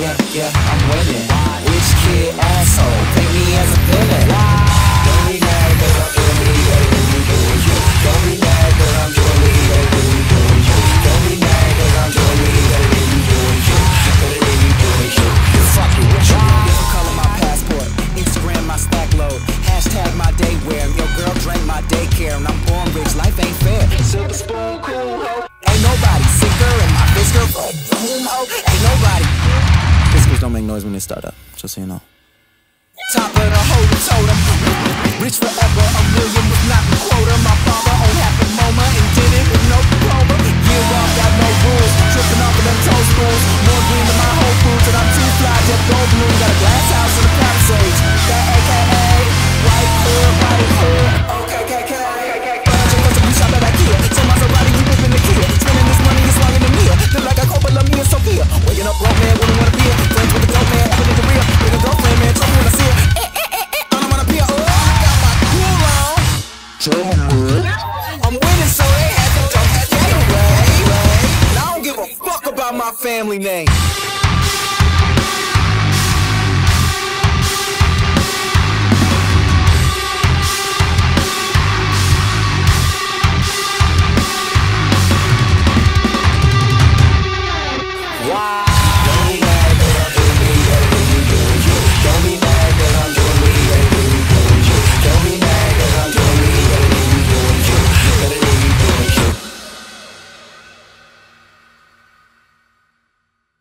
yeah, I'm winning. Rich kid asshole, take me as a villain. Don't be mad 'cause I'm doing me, baby, you doing you. Don't be mad 'cause I'm doing me, baby, you doing you. Don't be mad 'cause I'm doing me, baby, you doing you. Baby, you doing you. Fuck it, what you want? Different color my passport, Instagram my stack load, hashtag my day wear. Your girl drank my daycare, and I'm born rich, life ain't fair. Silver spoon, cool hoe. Ain't nobody sicker in my whisker. Ain't nobody. Whiskers don't make noise when they start up, just so you know. Top of the holy totem, rich forever, a million was not the quota. My father owned happy moment and did it with no diploma. Year off, got no rules, tripping off of them toe schools. More green than my whole foods, and I'm too fly, Jeff Goldblum. Got a glass house in the Palisades, that AKA white hood, white hood. Okay. Shop at IKEA, so Maserati, we whipping the Kia. Spending this money, it's longer than Mia. Feel like I Coppola, me and Sophia. Waking up broke, man, wouldn't wanna be it. Friends with the dope man, having a career. With a girlfriend, man, trouble when I see her. I don't wanna be a got my cool on. I'm winning, so they had to jump that anyway. And I don't give a fuck about my family name.